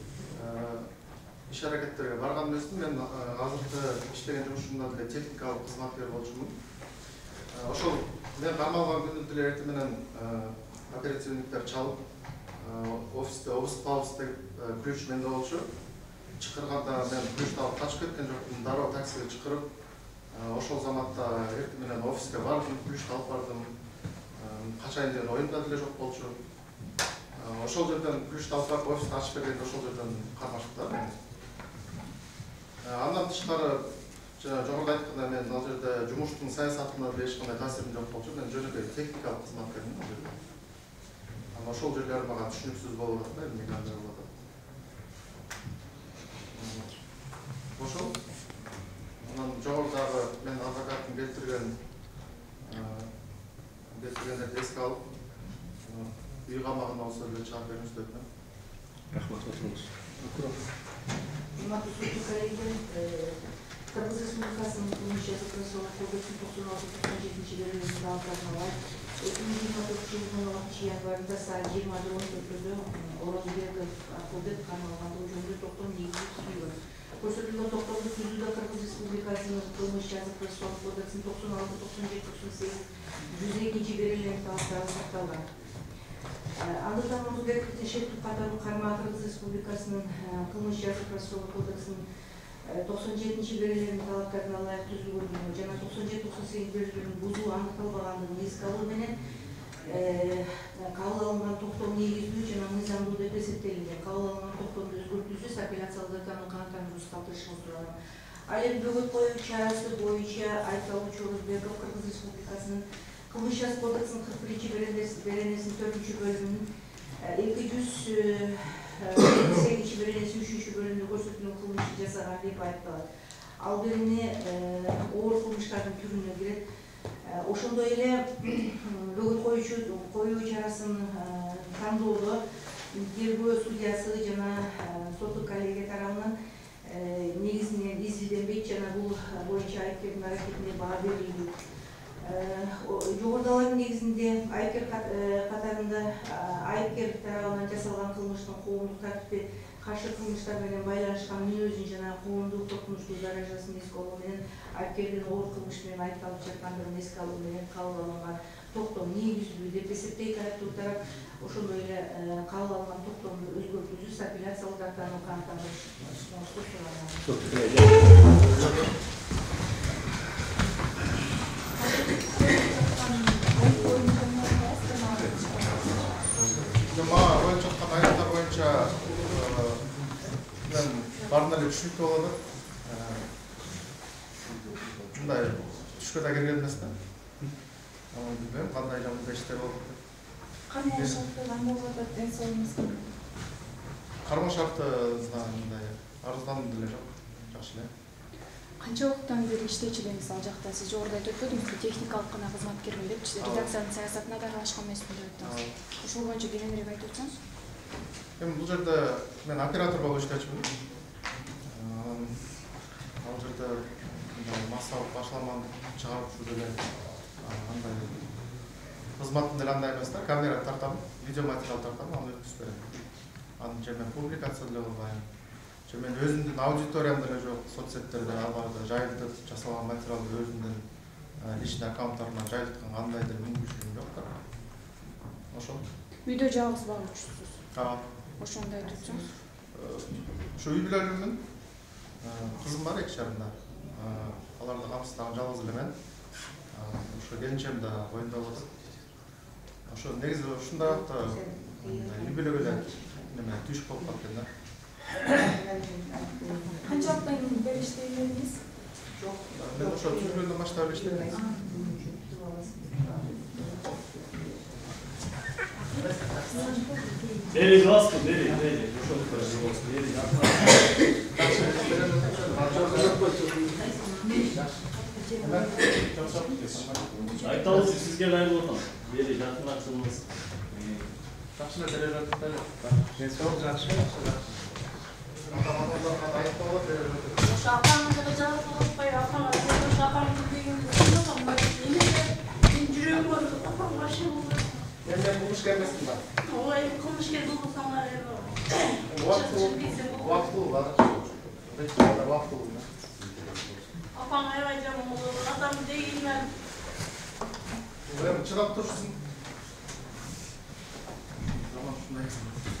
Speaker 10: іс әрекеттерге барған емеспін. Мен азыркы иштеген жұмысымда деле техникалык кызматкер болчумун. Ошол мен кармалган күндүн деле эртең менен оперативниктер чалып, офисте обыск деп ключ менде болчу. Чакырганда мен ключты алып качып кеткен жокмун. Дароо таксиге чакырып, ошол заматта эртең менен офиске бардым, ключты алып бардым. Качайын деген оюмда деле жок болчу. Ошол жерден ключты алып барып офисти ачып бергенде ошол жерден кармашып да. Андан тышкары жогоруда айткандай мен ал жерде жумуштун саясатына деле эч кандай таасирим жок болчу. Мен жөнөкөй техникалык кызматкермин ал жерде. ошол жерлер мага түшүнүксүз болуп атат да, эмне кандай болуп атат. Ошол анан жогорудагы мен адвокаттын келтиргендерди эске алып, үй камагына болсо деле чыгарып бериңиз деп атам.
Speaker 1: Рахмат, отырыңыз.
Speaker 5: Урматтуу суддуу коллеги, Кыргыз Республикасынын Кылмыш жаза процессуалдык кодексинин 96-97 бөлүгүнүн талаптарына 2024 январында саат 20:14 Орозбеков Акылбек камалгандыгы жөнүндө токтом негизги түзүлгөн. Көрсөтүлгөн токтомду түзүүдө Кыргыз Республикасынын Кылмыш жаза процессуалдык кодексинин 96-97-98 берилген талаптары сакталган. Андыктан Орозбек шерттик катарлуу карма Кыргыз Республикасынын Кылмыш жаза процессуалдык кодексинин 97 берилген талаптарына ылайык түзүлгөн жана 97-98 бөлүгүнүн бузуу аныкталбагандыгын эске алуу менен кабыл алынган токтом негиздүү жана мыйзамдуу деп эсептелинген. Кабыл алынган токтомду өзгөртүүсүз апелляциялык датанын каныктандыруусун калтырышыңызды сурайм. Ал эми бөгөт коюу чарасы боюнча айыпталуучу Орозбеков Кыргыз Республикасынын Кылмыш жаза кодексинин 41 беренесинин 4 бөлүмүнүн 278 беренесинин 3 бөлүмүндө көрсөтүлгөн кылмышты жасаган деп айыпталат. Ал берене оор кылмыштардын түрүнө кирет. Ошондой эле бөгөт коюу чарасын тандоодо тергөө судьясы жана соттук коллегия тарабынан негизинен изилденбейт жана бул боюнча айыпкердин аракетине баа берилбейт. Жогорудагылардын негизинде айыпкер катарында айыпкер тарабынан жасалган кылмыштын коомдук тартипке каршы кылмыштар менен байланышкан мүнөзүн жана коомдук коркунучтуу даражасын эске алуу менен айыпкердин оор кылмыш менен айыпталып жаткандыгын эске алуу менен кабыл алынган токтом негиздүү деп эсептейт айыптуу тарап. Ошондой эле кабыл алынган токтомду өзгөртүүсүз апелляциялык датаны каныктандырышыңызды сурайм.
Speaker 10: Мага боюнча жаткан айыптар боюнча мен баарын эле түшүнүктүү болуп атат. Мындай түшкө да кирген эмес да. Билбейм кандай мындай иштер болуп атат.
Speaker 7: Карма шарты кандай болуп атат, ден соолугуңузга?
Speaker 10: Карма шарты мындай арыздандуу деле жок, жакшы эле.
Speaker 7: Канча убакыттан бери иштечү элеңиз ал жакта? Сиз жогоруда айтып өтпөдүңүзбү, техникалык гана кызматкермин депчи, редакциянын саясатына да аралашкан эмесмин деп айттыңыз. Ошол боюнча кененирээк айтып өтсөңүз.
Speaker 10: Эми бул жерде мен оператор болуп иштечүмүн. Ал жерде массалык башламаны чыгарып ушул деле андай кызматтын деле андай эмес да, камера тартам, видео материал тартам, аны өткүзүп берем. Аны же мен публикация деле кылбайм. Же мен өзүмдүн аудиториям деле жок, соцсеттерде аларда жайылтып жасалган материалды өзүмдүн личный аккаунттарыма жайылткан кандай деле мүмкүнчүлүгүм жок да. Ошол.
Speaker 7: Үйдө жалгыз багуучусуз. Ошондо айтып өтсөңүз.
Speaker 10: Ушу үй бүлөлүүмүн. Кызым бар 2 жашында. Аларды камсыздаган жалгыз эле мен. Ошо келинчем да боюнда болот. Ошо негизи ушундай вакытта үй бүлөгө да неме түш болуп калат экен да.
Speaker 7: Канча вакыттан бери иштейбедиңиз?
Speaker 10: Жок, мен ошо түзүлгөндөн баштап иштейм.
Speaker 6: Бери глазку, бери. Айталышы сизге ылайык болот. Бери жакыныраак чыгыңыз.
Speaker 10: Жакшы эле бере жатат эле. Мен сол жакшы.
Speaker 11: Ошо апаңызга жабык болбой, апаңыз ошо апаңыз дегенди жүрөгүм ооруп, апаң машина болду.
Speaker 10: Мен кылмышкер эмесмин да.
Speaker 11: Ой, кылмышкер болбосоңар эми.
Speaker 10: Убактылуу бар. Убактылуу.
Speaker 11: Апаң аябай жаман болду. Адам дегенмен.
Speaker 10: Эми чыдап турсун. Жаман ушундай.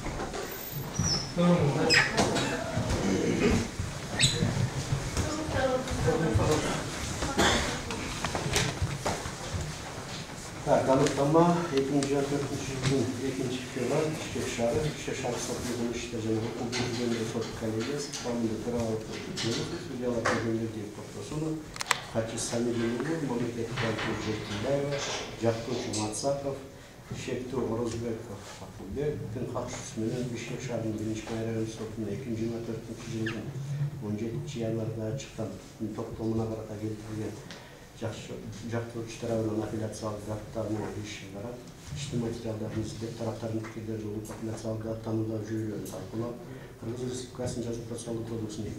Speaker 1: Kanıtlama 2024 2. fevral İşte Şarkı Satılı'nın işte және hukuki düzenleri sot коллегиясы құрамында төрағалық етеміз. Судьяларға жөнделген топтасуны Хачи Самилинова, Мамлекет Жертимбаева, Жактоочу Мацаков, Шекті Орозбеков Акылбектің қатысысымен Бишкек шаарынын 1-майрабы сотунда 2024 жылдың 17 январда чыккан токтомуна карата келтирилген жактыруучу тарабынан апелляциялык даттануу иши карап, иштин материалдарын издеп, тараптардын пикирлерин угуп апелляциялык даттануу жүйөлөрүн талкуулап, Кыргыз Республикасынын Жаза процессуалдык кодексинин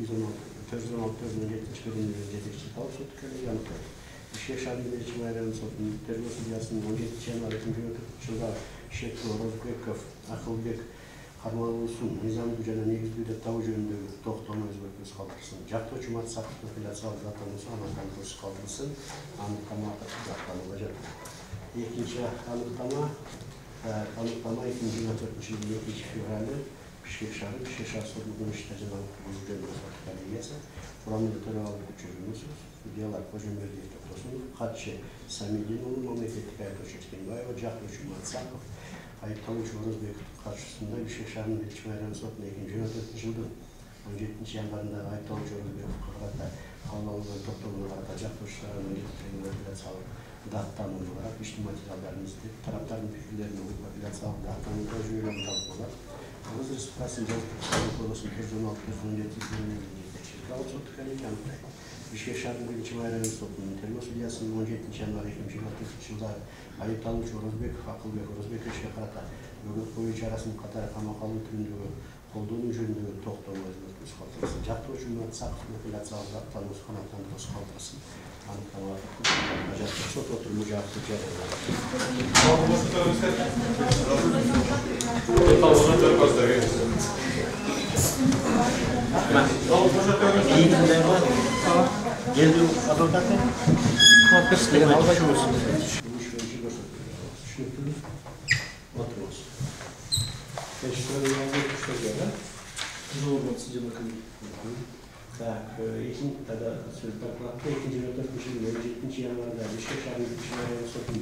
Speaker 1: 216-416 жетекчи талап соту келиги аныктайт. Бишкек шаарынын 1-майрабы сотунун тергөө судьясынын 17 январь 2024 жылда Шекти Орозбеков Акылбек кармалуусун мыйзамдуу жана негиздүү деп табуу жөнүндөгү токтому өзгөртүүсүз калтырылсын. Жактоочу Матсаковдун апелляциялык даттануусу аныкталуусуз калтырылсын. Аныктама даттанууга жатат. Экинчи аныктама 2024 жылдын 2 февралда Бишкек шаары сотунун иште жана жөнүндөгү сот коллегиясы курамында төрагалық Жүгүнүсов, судьялар Кожомбердиев, Токтосунов, катчы Самидин уулу, мамлекеттик айыптоочу Эркенбаева, жактоочу Матсаков, айыпталуучу Орозбековдун каршысында Бишкек шаарынын 1-майрабы сотунун 2024 жылдын 17 январында айыпталуучу Орозбековго карата кабыл алынган токтомуна карата жактоочу тарабынан апелляциялык даттанууну карап, иштин материалдарын издеп, тараптардын пикирлерин угуп апелляциялык даттануу жүйөлөрүн талкуулап, Кыргыз Республикасынын Жаза процессуалдык кодексинин 416-417 талап соту келиги аныктайт. Бишкек шаарынын 1-майрабы сотунун тергөө судьясынын 17 январь 2024 жылда айыпталуучу Орозбеков Акылбек Орозбековичке карата бөгөт коюу чарасын катары камакка алуу түрүндөгү колдонуу жөнүндөгү токтому өзгөртүүсүз калтырылсын. Жактоочу Матсаковдун апелляциялык даттануусу канааттандыруусуз калтырылсын. Аныктама сот отуруму жаапты Geldi advokatı. Korkuz деген албайсыңыз. Түшүнүктүүбү? Отурубуз. Так, тогда сөз докладта 2024 жылдын 17 январда Бишкек шаарынын 1-майрабы сотунун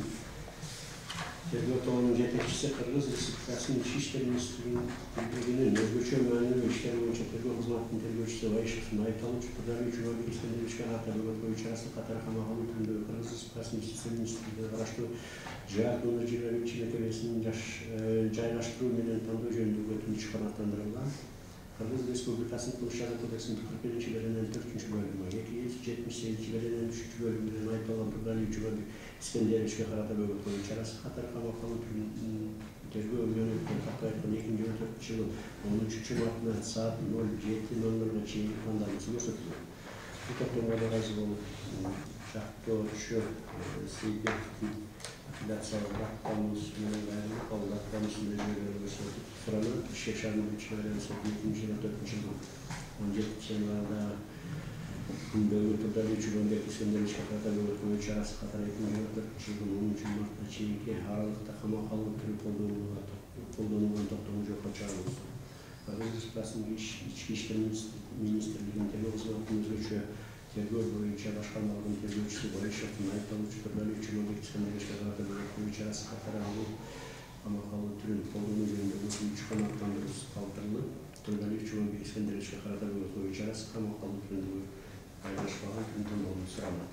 Speaker 1: тергөө тобунун жетекчиси Кыргыз Республикасынын Ички иштер министрлигинин өзгөчө маанилүү иштер боюнча тергөө кызматынын тергөөчүсү Баишевдин айыпталуучу Турдалиев Жумабек Искендеровичке карата бөгөт коюу чарасы катары камакка алуу түрүндөгү Кыргыз Республикасынын Ички иштер министрлигине караштуу ЖА номер 22 мекемесинин жайлаштыруу менен тандоо жөнүндөгү өтүнүч канааттандырылган. Кыргыз Республикасынын Кылмыш жаза кодексинин 41-беренен 4-бөлүмү, 278-беренен 3-бөлүмүнөн айыпталган Турдалиев Жумабек Искендеровичке карата бөгөт коюу чарасы катары камакка алуу тергөө өткөн тартып айтканда 2024 жылдын 10 мартынан саат 07:00 чейинки пландарыбызы көрсөтүлгөн. Бул токтомго ыраазы болуп, жактоочу Сейбековдун апелляциялык даттануусу менен айырылып, ал даттануусун өзгөртүүгө көрсөтүп суранат. Бишкек шаарынын 1-майрабы сотунун 2024 жылдын 17 январда Турдалиев Жумабек Искендеровичке карата бөгөт коюу чарасы катары 2024 жылдын 10 мартына чейинки аралыкта камакка алуу түрү колдонулган токтому жокко чыгарылды. Кыргыз Республикасынын Ички иштер министрлигинин тергөө кызматынын өзгөчө тергөө боюнча башкармалыгын тергөөчүсү Баишевдин айыпталуучу Турдалиев Жумабек Искендеровичке карата бөгөт коюу чарасы катары камакка алуу түрүн колдонуу жөнүндөгү өтүнүч канааттандыруусуз калтырылып, Турдалиев Жумабек Искендеровичке карата бөгөт коюу чарасы камакка алуу түрүндөгү байлашпаган тандоонун суранат.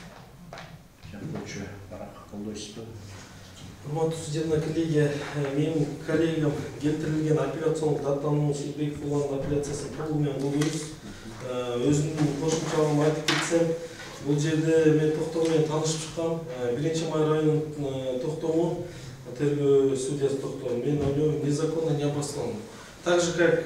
Speaker 1: Жактоочу барак колдойсузбу?
Speaker 3: Урматтуу судебная коллегия, менин коллегам келтирилген апелляциялык даттануу Сейбеков ууланын апелляциясын толугу менен колдойбуз. Өзүмдүн кошумчалыгымды айтып кетсем, бул жерде мен токтому менен таанышып чыккам. 1-майрабынын токтому, тергөө судьясы токтому, мен ойлойм, незаконно, необоснованно. Так же как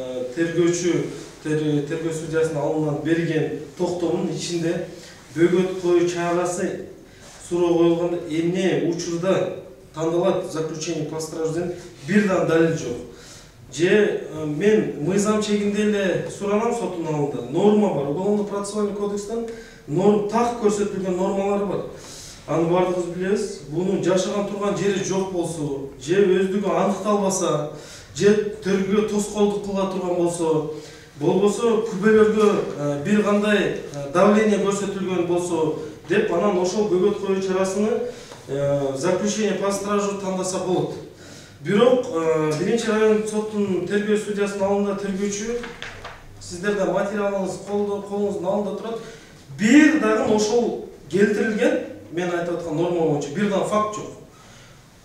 Speaker 3: тергөө судьясынын алдынан берген токтомдун ичинде бөгөт коюу чарасы суроо коюлганда эмне учурда тандалат заключение по стражден бир да далил жок. Же мен мыйзам чегинде эле суранам соттун алдында. Норма бар. Уголовно-процессуальный кодекстен так көрсөтүлгөн нормалары бар. Аны бардыгыбыз билебиз. Бунун жашаган турган жери жок болсо, же өздүгү аныкталбаса, же тергөө тоскоолдук кыла турган болсо, болбосо күбөлөргө бир кандай давление көрсөтүлгөн болсо деп анан ошол бөгөт коюу чарасыны заключение по стражу тандаса болот. Бирок 1-район соттун тергөө судьясынын алдында тергөөчү сиздерде материалыңыз колуңуздун алдында турат. Бир дагы ошол келтирилген, мен айтып аткан норма боюнча бир дагы факт жок.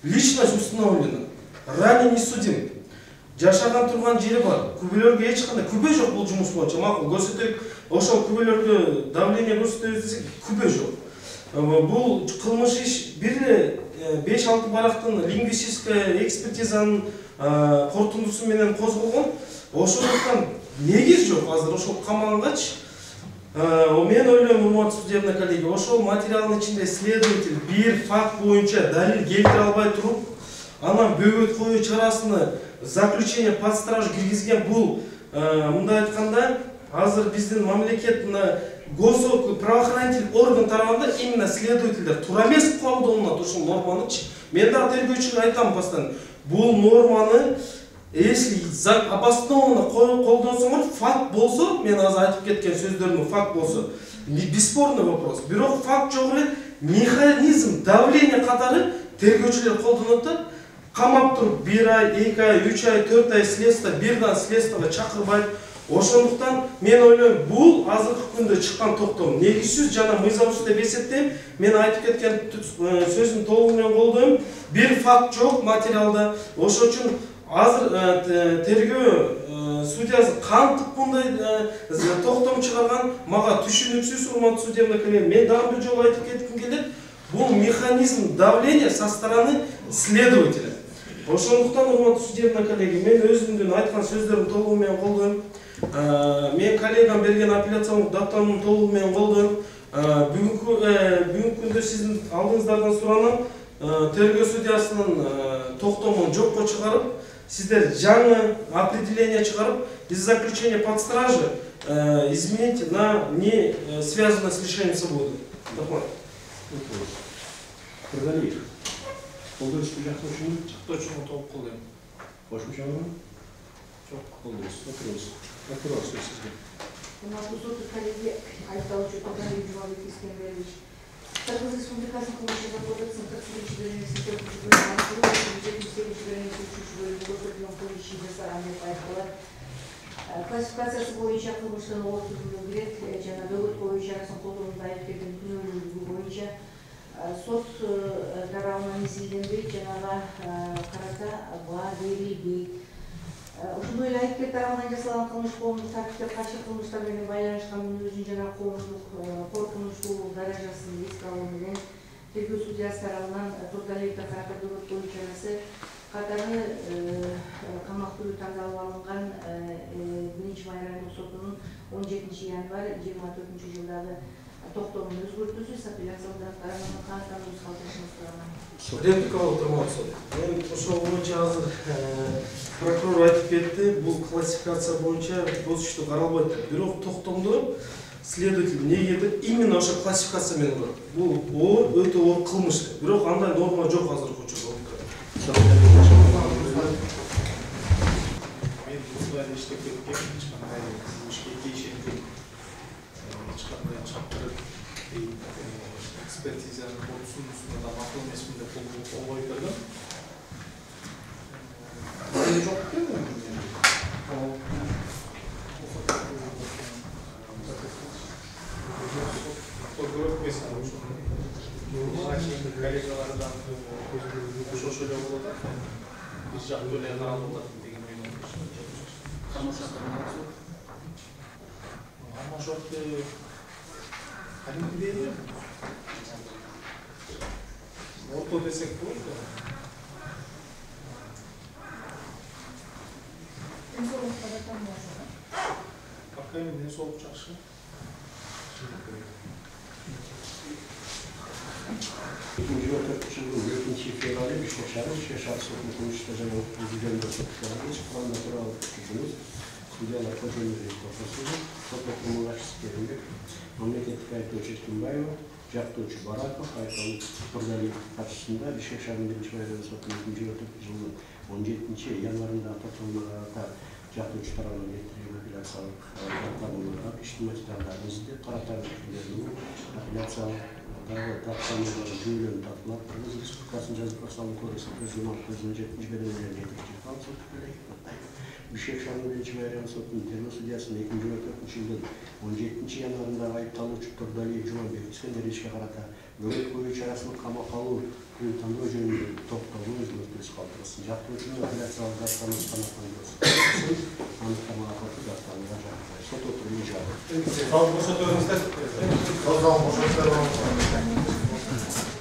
Speaker 3: личность установлена, ранее не судим. Жашаган турган жери бар. Күбөлөргө эч кандай күбө жок бул жумуш боюнча. Макул көрсөтөйүк. Ошол күбөлөргө давление көрсөтөбүз десек, күбө жок. Бул кылмыш иш бир 5-6 барактын лингвистическая экспертизанын корутундусу менен козголгон. Ошондуктан негиз жок азыр ошол камалгачы. Мен ойлойм, урматтуу судебный коллеги, ошол материалдын ичинде следователь бир факт боюнча далил келтире албай туруп, анан бөгөт коюу чарасыны заключение под стражу киргизген. Бул мындай айтканда азыр биздин мамлекет правоохранительный орган тарабында именно следовательдер туура эмес колдонулат ушул норманычы. Мен дагы тергөөчүгө айтам постоянно. Бул норманы если обоснованно колдонсоңор, факт болсо, мен азыр айтып кеткен сөздөрүм факт болсо, бесспорный вопрос. Бирок факт жок эле, механизм давление катары тергөөчүлөр колдонот да, камап туруп 1 ай, 2 ай, 3 ай, 4 ай следствие, бирден следствиеге чакырбайт. Ошондуктан мен ойлойм, бул азыркы күндө чыккан токтом негизсиз жана мыйзамсыз деп эсептейм. Мен айтып кеткен сөзүм толугу менен колдойм. Бир факт жок материалда. Ошон үчүн азыр тергөө судьясы кантип мындай токтом чыгарган мага түшүнүксүз, урматтуу судебный коллега. Мен дагы бир жолу айтып кетким келет. Бул механизм давления со стороны следователя. Ошондуктан, урматтуу судебный коллеги, мен өзүмдүн айткан сөздөрүм толугу менен колдойм. Мен коллегам берген апелляциялык даттамдын толугу менен колдойм. Бүгүнкү күндө сиздин алдыңыздардан суранам, тергөө судьясынын токтомун жокко чыгарып, сиздер жаңы определение чыгарып, из заключения под стражу изменить на не связано с лишением свободы.
Speaker 1: Кыргалиев. Колдойсузбу, жактырушуңу?
Speaker 3: Жактырушуңу толук колдойм.
Speaker 1: Кошумчаңы? Жок, колдойсуз. Отуруңуз. Прокурор сөз сизге.
Speaker 5: Урматтуу коллеги, айыпталуучу Кыргалиев Жумабек Искенберович. Кыргыз Республикасынын кылмыш кодексинин 41 бөлүмүнүн 4-7 бөлүмүнүн 3 бөлүмүндө көрсөтүлгөн кылмыш иши жасаган деп айыпталат. Классификациясы боюнча кылмыштын оор түрүнө кирет жана бөгөт коюу чарасын колдонууда айыпкердин күнөөлүүлүгү боюнча сот тарабынан изилденбейт, жанага карата баа берилбейт. Ошондой эле айыпкер тарабынан жасалган кылмыш коомдук тартипке каршы кылмыштар менен байланышкан мүнөзүн жана коомдук коркунучтуулук даражасын эске алуу менен тергөө судьясы тарабынан Тургалиевге карата бөгөт коюу чарасы катары камактуу тандалып алынган 1 райондук сотунун 17 январь 24 жылдагы токтомун өзгөртүүсүз апелляциялык тарабынан кантамыз калтырышыбыз турган.
Speaker 3: Репликалык турмакчы. Мен ошол боюнча азыр прокурор айтып кетти, бул классификация боюнча бул ишти каралбайт деп. Бирок токтомдо следователь эмнеге деп именно ошо классификация менен барат. Бул оор, өтө оор кылмыш. Бирок андай норма жок азыркы учурда.
Speaker 10: Мен бул жерде иштеп кеткем, эч кандай ишке тийишем жок. Эч кандай чакырып, экспертизанын корутундусуна да макул эмесмин деп болбой бердим. Жок дедим. Коллегалардан ошо эле болот. Биз жактуу эле каралып атат деген ойдон. Амашокты кадимки дейли. Орто десек болот. Пока эмне соолук жакшы.
Speaker 1: 2014 жылдын 2 февралда Шешар сотунун кылмышта жана жүзүндө соттолгон курман тууралуу түшүнүш судьялар көзөмөлү топосу сот окумалашысы керембек мамлекеттик айыптоочу Эркинбаева жактоочу Бараков айткан Тургалиев каршысында Шешардын 1 сотунун 2014 жылдын 17 январында токтомдорго жактоочу тарабынан келтирилген апелляциялык даттамаларга иштин материалдарын издеп каратабын апелляциялык даттамаларын жүйөлөнүп тартылат. Кыргыз Республикасынын жаза процессуалдык кодексинин 176 бөлүмүнүн 7-ci Бишкек шаарында биринчи майрам сотунун тергөө судьясынын 2014 жылдын 17 январындагы айыпталуучу Турдалиев Жумабек Искендеровичке карата бөгөт коюу чарасын камакка алуу күнүн тандоо жөнүндө токтоолуу өзгөртүүсүз калтырылсын. Жактоочунун апелляциялык даттануу канаттандырылсын. Аныктамага катуу даттанууга жараткан. Сот отуруму жабык.
Speaker 3: Ал бошотуңуздар.